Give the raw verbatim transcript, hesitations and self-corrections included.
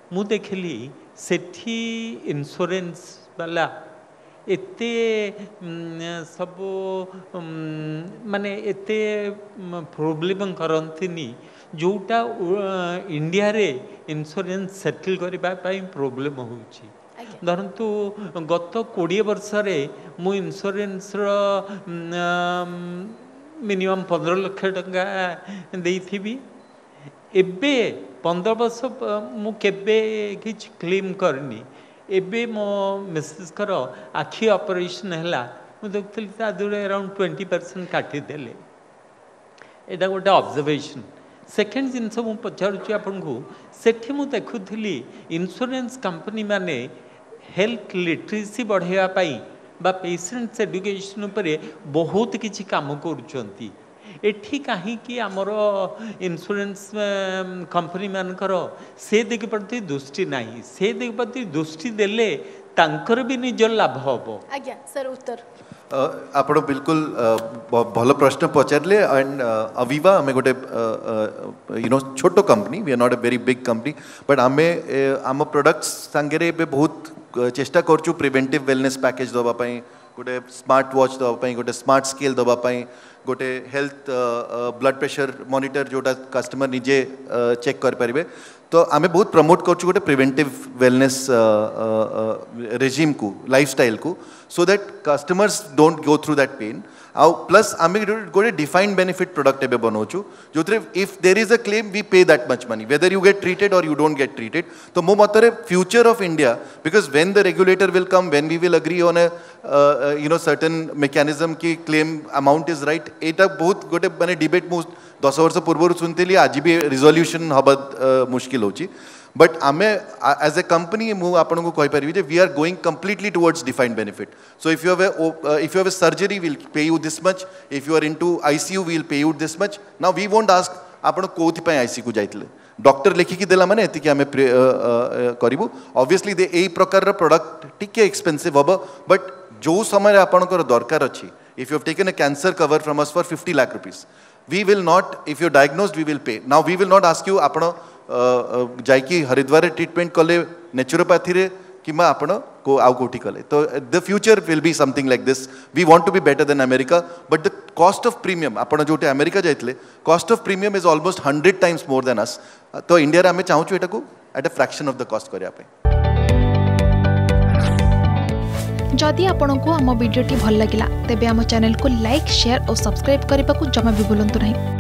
मु देखली सेठी इंश्योरेंस वाला एते सब माने एते प्रोब्लेम करंतिनी जोटा इंडिया रे इंश्योरेंस सेटल करबा पई प्रोब्लेम होउची धरतु गत कोड़े वर्ष मु इंश्योरेंस मिनिमम पंद्रह लाख टंका देइथिबी एबे पंद्रह वर्ष मु केबे किछ क्लेम करनी एबे मो मिसेस कर आखि ऑपरेशन हैला मु देखथि ता दूरे अराउंड ट्वेंटी परसेंट काटी देले एटा गोटे ऑब्जर्वेशन सेकेंड जिनस मु पचारुची आपनकु सेठी मु देखुथली इंश्योरेंस कंपनी माने हेल्थ लिटरेसी बढ़ावा पाई बा पेशेंट्स एजुकेशन उपरे बहुत किछि काम करूचंती एठी कहीं कि आमर इंश्योरेंस कंपनी मानकर से दिग प्रति दृष्टि नहीं से दिग प्रति दृष्टि देले तांकर भी निजर लाभ हबो आज्ञा सर उत्तर आप बिल्कुल भल प्रश्न पचारे एंड अविवा आम गोटे यू नो छोटो company we are not a very big company but आम आम प्रोडक्ट्स सांगे बहुत चेष्टा करचु प्रिवेंटिव वेलनेस पैकेज दवापाई गोटे स्मार्ट वॉच दवापाई गोटे स्मार्ट स्केल दवापाई गोटे हेल्थ ब्लड प्रेशर मॉनिटर जोटा कस्टमर निजे चेक कर पारे तो आम बहुत प्रमोट करचु गोटे प्रिवेंटिव वेलनेस रेजिम को लाइफस्टाइल को so that customers don't go through that pain आउ प्लस आम गोटे डिफाइंड बेनिफिट प्रोडक्ट एबे बनाऊँ जो if there is a claim we pay that much money whether you get treated or you don't get treated तो मो मतरे future of India because when the regulator will come when we will agree on a you know certain mechanism की claim amount is right एटा बहुत गोटे माने debate मु दस वर्ष पूर्व सुनती आज भी रिजोल्यूशन हवा मुश्किल होची बट आमे एज ए कंपनी मु आपन को कहि परिबी जे we are going completely towards defined benefit so if you have a if you have a surgery will pay you this much if you are into ICU will pay you this much now we won't ask आपन कोथि पय ICU को जाइतले doctor लिखिकी देला माने एति कि आमे करिवु obviously दे एई प्रकार रो प्रोडक्ट टिके एक्सपेंसिव हबो बट जो समय आपन को दरकार अछि if you have taken a cancer cover from us for fifty lakh rupees we will not if you're diagnosed we will pay now we will not ask you आपण जाइकी हरिद्वार ट्रीटमेंट कले नेचुरोपैथी रे किमा आपण को आउ कोठी कले तो the future will be something like this we want to be better than America but the cost of premium आपण जोटे अमेरिका जाइतले cost of premium is almost hundred times more than us तो इंडिया रे हमें चाहूछु एटा को at a fraction of the cost करिया पे जदि आपंक आम भिडी भल लगा तेब आम चैनल को लाइक शेयर और सब्सक्राइब करने को जमा भी भूलु नहीं।